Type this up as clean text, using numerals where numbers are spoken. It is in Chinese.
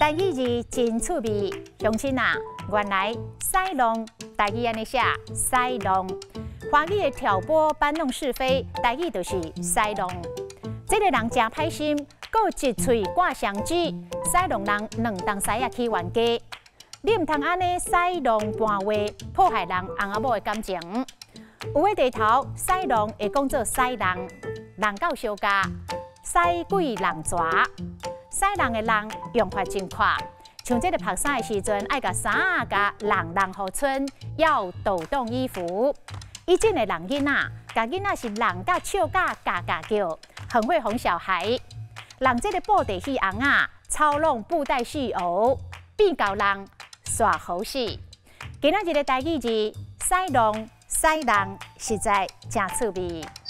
台语字真趣味，乡亲啊，原来西弄台语安尼写西弄，华语的挑拨搬弄是非，台语就是西弄。这个人真歹心，搁一喙挂香枝，西弄人两当西也起冤家。你唔通安尼西弄搬话，破坏人翁仔某的感情。有诶地头西弄会讲做西人，人到相加，西鬼人蛇。西人的人用法真快，像这个晒衫的时阵，爱甲衫啊甲人互穿，要抖动衣服。以前的人囡仔，甲囡仔是人甲笑甲嘎嘎叫，很会哄小孩。人这个布袋戏翁啊，操弄布袋戏偶，变教人耍猴戏。今仔日的台语字西弄西人，实在真趣味。